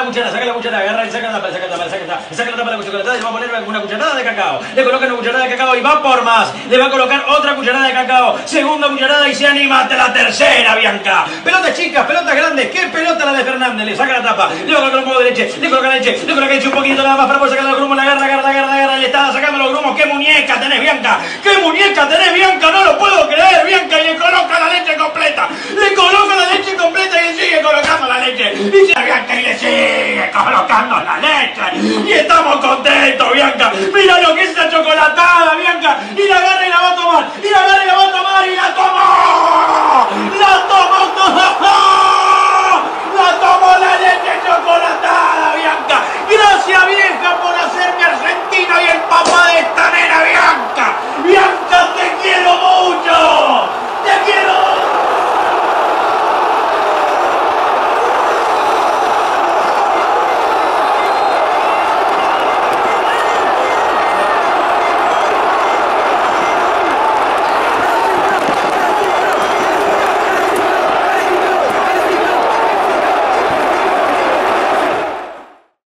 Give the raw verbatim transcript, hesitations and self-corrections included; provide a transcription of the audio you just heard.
cuchara, saca la cuchara, agarra y saca la tapa, saca la tapa, saca la tapa, saca la tapa de la cuchara, le va a poner una cucharada de cacao, le coloca una cucharada de cacao y va por más, le va a colocar otra cucharada de cacao, segunda cucharada y se anima hasta la tercera, Bianca. Pelotas chicas, pelotas grandes, ¿qué pelota la de Fernández? Le saca la tapa, le va a colocar un poco de leche, le coloca leche, le coloca leche un poquito nada más para poder sacar los grumos, la agarra, agarra, agarra, agarra, le está sacando los grumos. ¡Qué muñeca tenés, Bianca! ¡Qué muñeca tenés, Bianca! ¡No lo puedo creer, Bianca! Y le coloca la leche completa, le coloca la leche completa y le sigue colocando la leche, y sigue Bianca y le sigue colocando la leche, y estamos contentos, Bianca. Mira lo que es esa chocolatada, Bianca, y la agarra y la va a tomar, y la agarra